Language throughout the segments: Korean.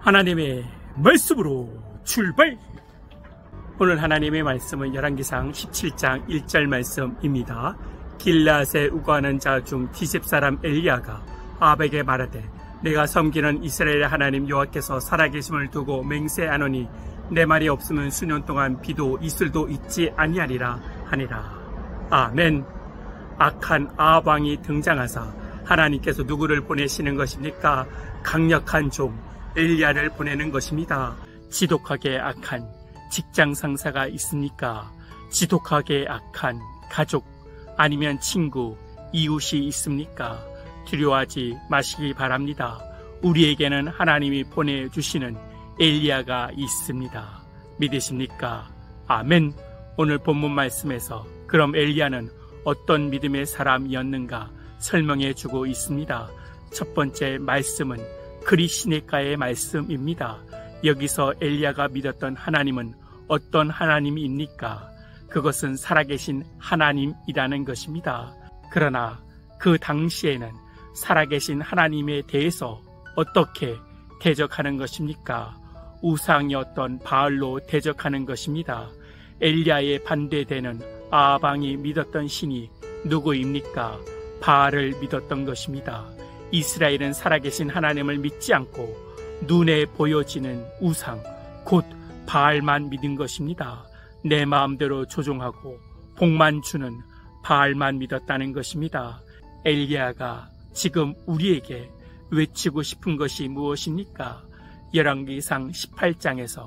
하나님의 말씀으로 출발! 오늘 하나님의 말씀은 열왕기상 17장 1절 말씀입니다. 길앗에 우거하는 자 중 디셉 사람 엘리야가 아합에게 말하되 내가 섬기는 이스라엘의 하나님 여호와께서 살아계심을 두고 맹세하노니 내 말이 없으면 수년 동안 비도 이슬도 있지 아니하리라 하니라. 아멘. 악한 아합 왕이 등장하사 하나님께서 누구를 보내시는 것입니까? 강력한 종 엘리야를 보내는 것입니다. 지독하게 악한 직장 상사가 있습니까? 지독하게 악한 가족 아니면 친구, 이웃이 있습니까? 두려워하지 마시기 바랍니다. 우리에게는 하나님이 보내주시는 엘리야가 있습니다. 믿으십니까? 아멘. 오늘 본문 말씀에서 그럼 엘리야는 어떤 믿음의 사람이었는가 설명해 주고 있습니다. 첫 번째 말씀은 그리시네가의 말씀입니다. 여기서 엘리야가 믿었던 하나님은 어떤 하나님입니까? 그것은 살아계신 하나님이라는 것입니다. 그러나 그 당시에는 살아계신 하나님에 대해서 어떻게 대적하는 것입니까? 우상이었던 바알로 대적하는 것입니다. 엘리야에 반대되는 아합 왕이 믿었던 신이 누구입니까? 바알을 믿었던 것입니다. 이스라엘은 살아계신 하나님을 믿지 않고 눈에 보여지는 우상, 곧 바알만 믿은 것입니다. 내 마음대로 조종하고 복만 주는 바알만 믿었다는 것입니다. 엘리야가 지금 우리에게 외치고 싶은 것이 무엇입니까? 열왕기상 18장에서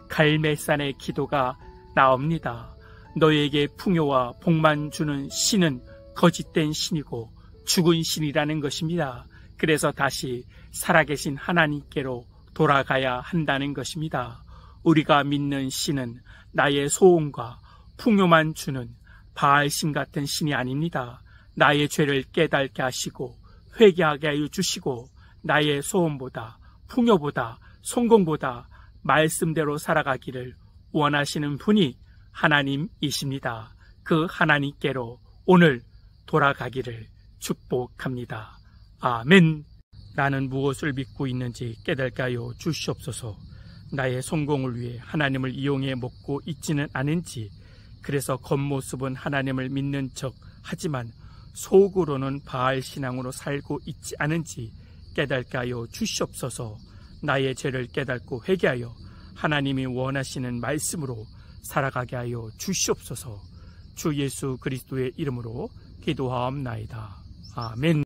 갈멜산의 기도가 나옵니다. 너에게 풍요와 복만 주는 신은 거짓된 신이고 죽은 신이라는 것입니다. 그래서 다시 살아계신 하나님께로 돌아가야 한다는 것입니다. 우리가 믿는 신은 나의 소원과 풍요만 주는 바알신 같은 신이 아닙니다. 나의 죄를 깨닫게 하시고 회개하게 하여 주시고 나의 소원보다 풍요보다 성공보다 말씀대로 살아가기를 원하시는 분이 하나님이십니다. 그 하나님께로 오늘 돌아가기를 축복합니다. 아멘. 나는 무엇을 믿고 있는지 깨닫게 하여 주시옵소서. 나의 성공을 위해 하나님을 이용해 먹고 있지는 않은지, 그래서 겉모습은 하나님을 믿는 척 하지만 속으로는 바알 신앙으로 살고 있지 않은지 깨닫게 하여 주시옵소서. 나의 죄를 깨닫고 회개하여 하나님이 원하시는 말씀으로 살아가게 하여 주시옵소서. 주 예수 그리스도의 이름으로 기도하옵나이다. 아멘.